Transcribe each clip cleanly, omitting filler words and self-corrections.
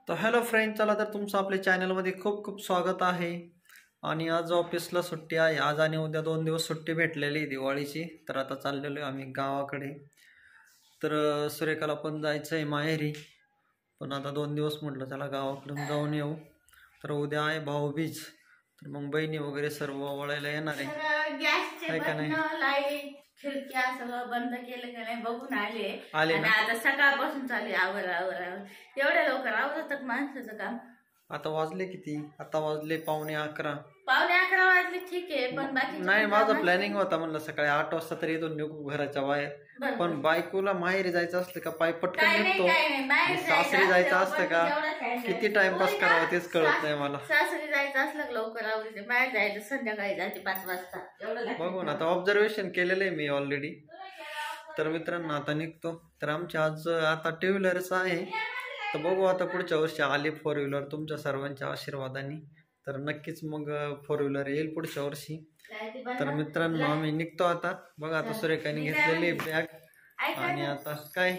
तर hello friend, चला तर तुमचं आपल्या चॅनलमध्ये खूप खूप स्वागत आहे. आणि आज ऑफिसला सुट्टी आहे. आज आणि उद्या 2 दिवस सुट्टी भेटलेली दिवाळीची. तर आता चाललेलो आहे आम्ही गावाकडे. तर सुरेखाला पण जायचं आहे माहेरी, पण आता 2 दिवस म्हटलं चला गावाकडून जाऊन येऊ. तर उद्या आहे भाऊबीज, तर मग बहिणी वगैरे सर्व वळायला येणार आहे का नाही. खिडक्या सगळं बंद केलं का नाही बघून आले आणि आता सकाळपासून चालू आवर आवर आवर एवढ्या लवकर आवरतात माणसाचं काम. आता वाजले किती? आता वाजले 11:45. 11:15 वाजले ठीक आहे, पण बाकी नाही, माझं प्लॅनिंग होता म्हणलं सकाळी 8 वाजता तरी इथून निघू घराच्या बाहेर. पण बायकोला माहेरी जायचं असलं का पाय पटकन निघतो, सासरी जायचं असतं का किती टाइमपास करावा तेच कळत नाही मला. सासरी जायचं असलं लवकर आवडते, बाहेर जायचं संध्याकाळी जायचे 5 वाजता. बघू ना, आता ऑब्झर्वेशन केलेलं आहे मी ऑलरेडी. तर मित्रांनो आता निघतो. तर आमच्या आज आता 2 व्हीलरच आहे. तर बघू आता पुढच्या वर्षी आली 4 व्हीलर तुमच्या सर्वांच्या आशीर्वादाने, तर नक्कीच मग 4 व्हीलर येईल पुढच्या वर्षी. तर मित्रांनो आम्ही निघतो आता. बघा आता सुरेखाने घेतलेली बॅग. आणि आता काय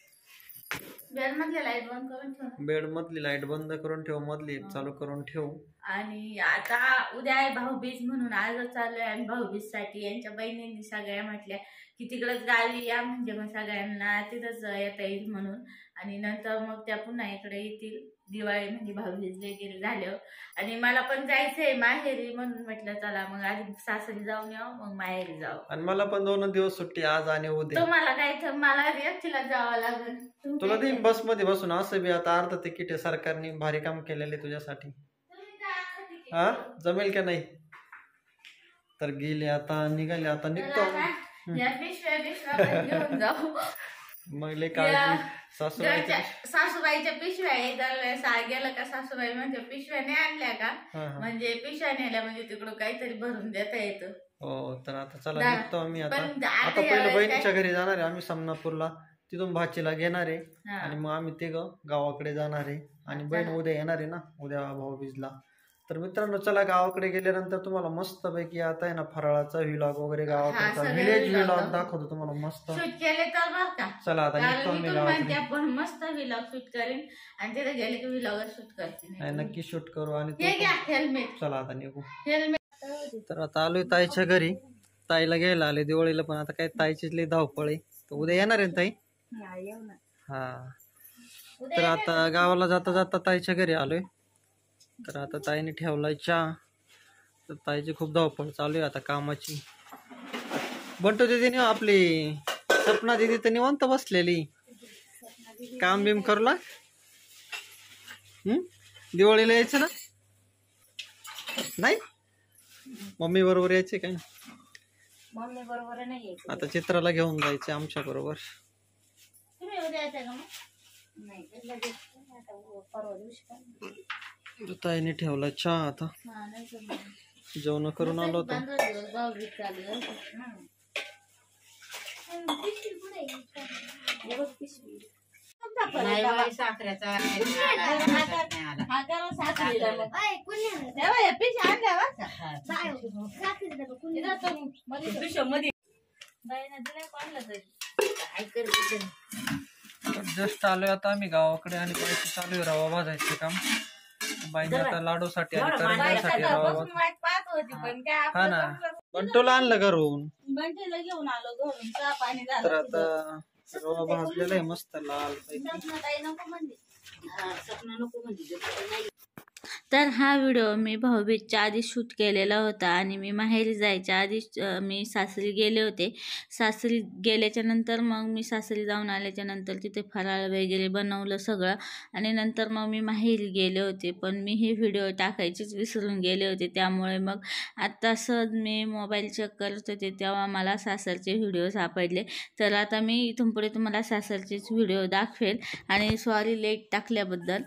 बेड मधली लाईट बंद करून ठेव, बेड मधली लाईट बंद करून ठेव, मधली चालू करून ठेव. आणि आता उद्या आहे भाऊबीज म्हणून आजच चाललोय आम्ही भाऊबीज साठी. यांच्या बहिणींनी सगळ्या म्हटल्या की तिकडच गावी या, म्हणजे मग सगळ्यांना तिथंच येता येईल म्हणून. आणि नंतर मग त्या पुन्हा इकडे येतील दिवाळी म्हणजे भाऊबीज वगैरे झाल्यावर. आणि मला पण जायचंय माहेरी म्हणून म्हटलं चला मग आधी सासरी जाऊन यावं मग माहेरी जाऊ. आणि मला पण 2 दिवस सुट्टी आज आणि उद्या. तुम्हाला काय तर मला एकटीला जावं लागेल. तुला ते बस मध्ये बसून असं बी आता अर्ध तिकीट आहे, सरकारने भारी काम केलेले तुझ्यासाठी. हा जमेल का नाही? तर गेले आता, निघाले आता, निघतो या पिशव्या घेऊन जाऊ. मग लय काळजी. सासूबाईच्या पिशव्या दरवेळेस गेलं का सासूबाई म्हणजे पिशव्या नाही आणल्या का, म्हणजे पिशव्या नेल्या म्हणजे तिकडं काहीतरी भरून देता येतं. हो, तर आता चला निघतो आम्ही. आता पहिलं बहिणीच्या घरी जाणार आहे आम्ही समनापूरला, तिथून भाचीला घेणार आहे आणि मग आम्ही ते गावाकडे जाणार आहे. आणि बहीण उद्या येणार आहे ना, उद्या भाऊबीजला. तर मित्रांनो चला गावाकडे गेल्यानंतर तुम्हाला मस्त पैकी आता आहे ना फराळाचा व्लॉग वगैरे गावाकडचा व्हिलेज व्लॉग दाखवतो तुम्हाला मस्त शूट केले तर बरं का. चला आता निघतो आम्ही गावाकडे. पण मस्त व्लॉग शूट करेन आणि तिथे गेले की व्लॉग शूट करते. नक्की शूट करू. आणि हेल्मेट चला आता निघू. हेल्मेट. तर आता आलोय ताईच्या घरी, ताईला घ्यायला आले दिवाळीला. पण आता काय ताईचीच लई धावपळ आहे. तर उद्या येणार आहे ताई. हा, तर आता गावाला जाता जाता ताईच्या घरी आलोय. तर आता ताईने ठेवलाय चहा. तर ताईची खूप धावपळ चालू आहे आता कामाची. बंटू दिदीने आपली सपना दिदी तर निवांत बसलेली, काम बिम करूला. दिवाळीला यायचं ना? नाही मम्मी बरोबर यायचे काय? मम्मी बरोबर नाही. आता चित्राला घेऊन जायचे आमच्या बरोबर. ताईने ठेवला चहा. आता जेवण करून आलो होतो. जस्ट आलोय आता आम्ही गावाकडे. आणि पैसे चालू आहे रवा भाजायचे काम. बाईने आता लाडूसाठी आणि करंज्यासाठी रवा. हा ना, बंटूला आणलं घरून. बंटीला घेऊन आलो घरून, चहा पाणी तर आता रवा भाजलेला आहे मस्त लाल पैकी. तर हा व्हिडिओ मी भाऊबीजच्या आधी शूट केलेला होता. आणि मी माहेरी जायच्या आधी मी सासरी गेले होते. सासरी गेल्याच्या नंतर मग मी सासरी जाऊन आल्याच्या नंतर तिथे फराळ वगैरे बनवलं सगळं. आणि नंतर मग मी माहेरी गेले होते. पण मी हे व्हिडिओ टाकायचेच विसरून गेले होते. त्यामुळे मग आता सहज मी मोबाईल चेक करत होते तेव्हा मला सासरचे व्हिडिओ सापडले. तर आता मी इथून पुढे तुम्हाला सासरचेच व्हिडिओ दाखवेल. आणि सॉरी लेट टाकल्याबद्दल.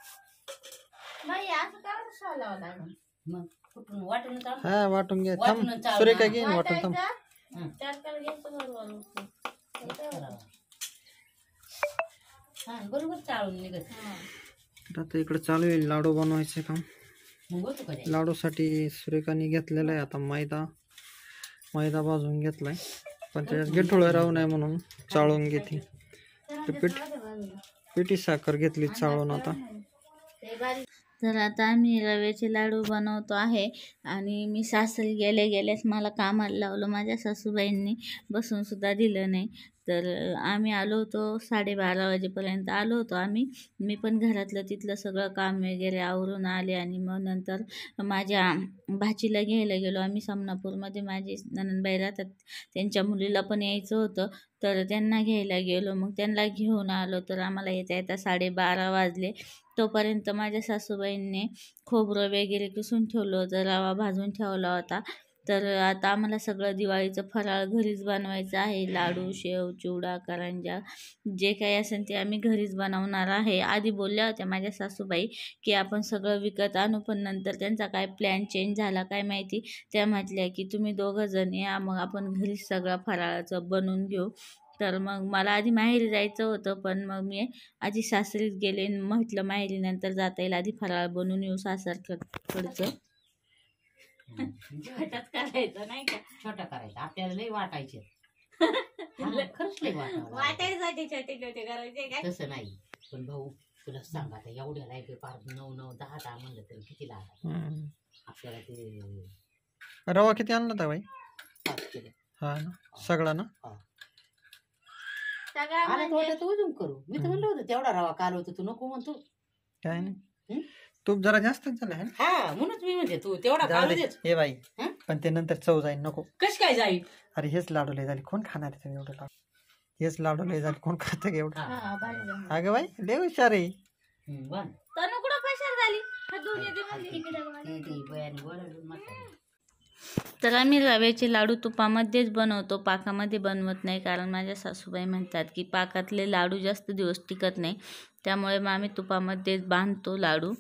हा वाटून घ्या. थांब सुरेखा घेईन वाटून. थांब बरोबर चाळून निघत. आता इकडे चालू आहे लाडू बनवायचे काम. लाडूसाठी सुरेखाने घेतलेला आहे आता मैदा भाजून घेतलाय. पण त्याच्यात गिठोळं राहू नये म्हणून चाळून घेते. पिठी साखर घेतली चाळून. आता तर आता आम्ही रव्याचे लाडू बनवतो आहे आणि मी सासरी गेल्याच मला कामाला लावलं. माझ्या सासूबाईंनी बसून सुद्धा दिलं नाही. तर आम्ही आलो होतो 12:30 वाजेपर्यंत आलो होतो आम्ही. मी पण घरातलं तिथलं सगळं काम वगैरे आवरून आले आणि मग नंतर माझ्या भाचीला घ्यायला गेलो आम्ही समनापूरमध्ये. माझी नणंदबाई राहतात, त्यांच्या मुलीला पण यायचं होतं, तर त्यांना घ्यायला गेलो. मग त्यांना घेऊन आलो तर आम्हाला येता 12:30 वाजले. तोपर्यंत माझ्या सासूबाईंनी खोबरं वगैरे किसून ठेवलं होतं, रवा भाजून ठेवला होता. तर आता आम्हाला सगळं दिवाळीचं फराळ घरीच बनवायचं आहे. लाडू, शेव, चिवडा, करंज्या जे काही असेल ते आम्ही घरीच बनवणार आहे. आधी बोलल्या होत्या माझ्या सासूबाई की आपण सगळं विकत आणू, पण नंतर त्यांचा काय प्लॅन चेंज झाला काय माहिती. त्या म्हटल्या की तुम्ही दोघं जण या, मग आपण घरीच सगळं फराळाचं बनवून घेऊ. तर मग मला आधी माहेरी जायचं होतं, पण मग मी आधी सासरीच गेले. म्हटलं माहेरी नंतर जाता येईल, आधी फराळ बनवून येऊ सासरकडचं. छोटाच करायचं नाही का, छोटा करायचा आपल्याला लई वाटायचे. खरंच लई वाटायसाठी छोटे छोटे करायचे काय तसं नाही. पण भाऊ तुला सांग आता एवढ्याला 9, 9, 10 म्हणलं तरी किती लागला आपल्याला. ते रवा किती आणला होता बाई? 5 किलो. हा ना, सगळा ना. आला तू अजून करू. मी तर म्हणलं होतं तेवढा रवा काल होतं, तू नको म्हणतो. काय नाही, तूप जरा जास्तच झालं आहे. हा म्हणूनच मी म्हणते तू तेवढा काढू देच. हे बाई, पण ते नंतर चव जाईल, नको. कश काय जाईल? अरे हेच लाडू लय झाले, कोण खाणार आहे एवढं लाडू? हेच लाडू लय झाले, कोण खात एवढं? अगं बाई लय हुशार आहे. तर आम्ही रव्याचे लाडू तुपामध्येच बनवतो, पाकामध्ये बनवत नाही. कारण माझ्या सासूबाई म्हणतात की पाकातले लाडू जास्त दिवस टिकत नाही, त्यामुळे मग आम्ही तुपामध्येच बांधतो लाडू.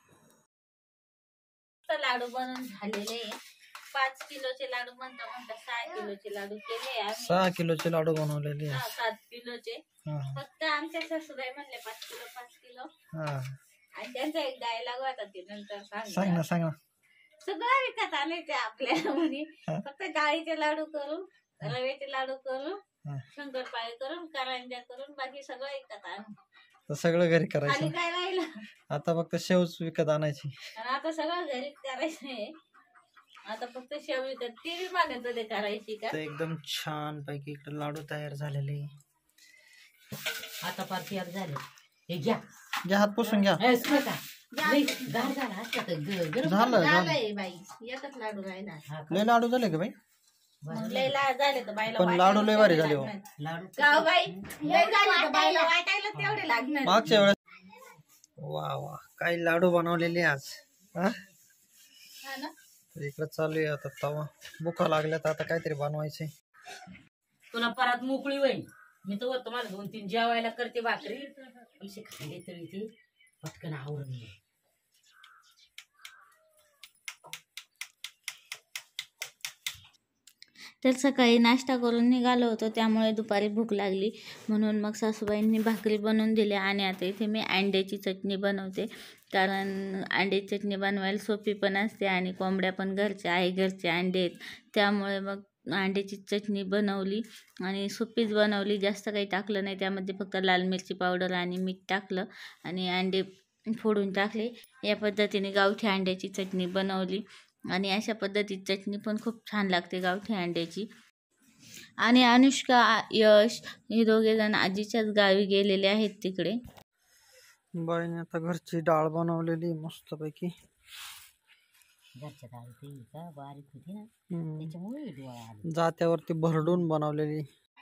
तर लाडू बनवून झालेले 5 किलोचे लाडू म्हणता 6 किलोचे लाडू केले आम्ही. 6 किलोचे लाडू बनवलेले. 7 किलोचे. फक्त आमच्या सासूबाई म्हणले 5 किलो. आणि त्यांचा एक डायलॉग होता, ते नंतर सांग ना. सगळं विकत आणायचे आपल्याला म्हणे, फक्त डाळीचे लाडू करून, रव्याचे लाडू करून, शंकरपाळे करून, करंज्या करून, बाकी सगळं विकत आणू. सगळं घरी करायचं. खाली काय राहिलं? आता फक्त शेवच विकत आणायची. आणि आता सगळं घरीच करायचंय. आता फक्त शेव विकत, ती बी मागत ते करायची का. एकदम छान पैकी इकडे लाडू तयार झालेले. आता फार तयार झाले. हे घ्या हात पुसून घ्या. झालं बाई, एकच लाडू राहिला. लय लाडू झाले का बाई? लय झाले तर बाईला पण लाडू लय भारी झाले हो. गाव बाई लय झाले तर बाईला वाटायला तेवढे लागणार. मागच्या वेळेस वा काही लाडू बनवलेले आज. इकडे चालू आहे आता तवा भुका लागल्या तर आता काहीतरी बनवायचे. तुला परत मोकळी होईल. मी तर तुम्हाला 2-3 जेवायला करते भाकरी, पैसे खाल्ले तरी ते पटकन आवरून ये. तर सकाळी नाश्ता करून निघालो होतो, त्यामुळे दुपारी भूक लागली, म्हणून मग सासूबाईंनी भाकरी बनवून दिल्या. आणि आता इथे मी अंड्याची चटणी बनवते, कारण अंड्याची चटणी बनवायला सोपी पण असते आणि कोंबड्या पण घरचे अंडे आहेत, त्यामुळे मग अंड्याची चटणी बनवली आणि सोपीच बनवली. जास्त काही टाकलं नाही त्यामध्ये, फक्त लाल मिरची पावडर आणि मीठ टाकलं आणि अंडे फोडून टाकले. या पद्धतीने गावठी अंड्याची चटणी बनवली आणि अशा पद्धतीची चटणी पण खूप छान लागते गावठी अंड्याची. आणि अनुष्का, यश हे दोघे जण आजीच्याच गावी गेलेले आहेत तिकडे. बाईने आता घरची डाळ बनवलेली मस्त पैकी. घरच्या डाळी का बारीक होती ना, त्याच्यामुळे जात्यावरती भरडून बनवलेली.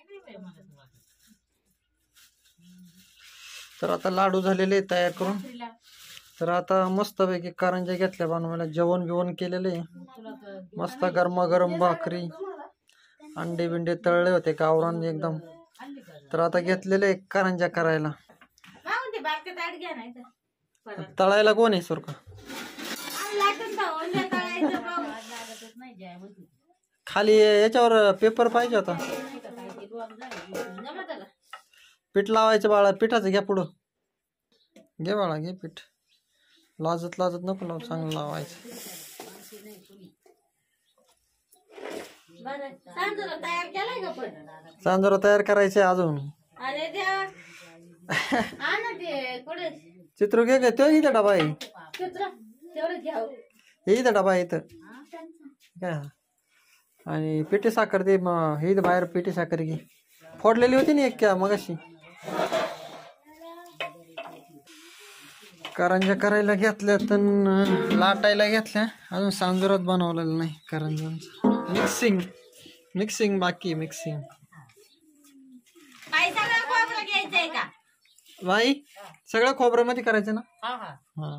तर आता लाडू झालेले तयार करून. तर आता मस्त पैकी करंज्या घेतल्या बनवायला. जेवण बिवण केलेले, मस्त गरमागरम भाकरी, अंडे बिंडे तळले होते गावरान एकदम. तर आता घेतलेले करंज्या करायला. तळायला कोण आहे सुरका? खाली याच्यावर पेपर पाहिजे होता. पीठ लावायचं बाळा, पिठाचं घ्या पुढं. घे बाळा घे पीठ. लाजत नको लावू, चांगलं लावायचं. सांजोरा तयार करायचे अजून. चित्र घे तो इथं डबा आहे, हे इथं डबा आहे इथं काय. आणि पिठी साखर ते हे इथं बाहेर पिठी साखर घे, फोडलेली होती ना एक क्या मग अशी. करंजा करायला घेतल्या तर लाटायला घेतल्या, अजून सांजुरात बनवलेलं नाही करंजांचं. मिक्सिंग बाकी मिक्सिंग. बाई सगळं खोबऱ्यामध्ये करायचं ना. हा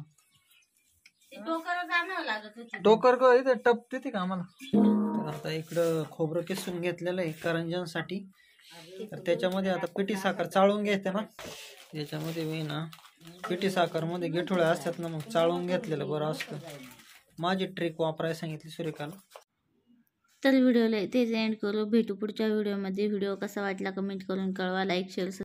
टोकर इथे टप देते का आम्हाला. तर आता इकडं खोबरं किसून घेतलेलं आहे करंजांसाठी. तर त्याच्यामध्ये आता पिठी साखर चाळून घेते ना, त्याच्यामध्ये मी ना पिठी साखर मध्ये गिठोळे असतात ना, मग चाळून घेतलेलं बरं असतं. माझी ट्रिक वापरायला सांगितली सुरेखाला. तर व्हिडिओला इथेच एंड करू. भेटू पुढच्या व्हिडिओमध्ये. व्हिडिओ कसा वाटला कमेंट करून कळवा. Like share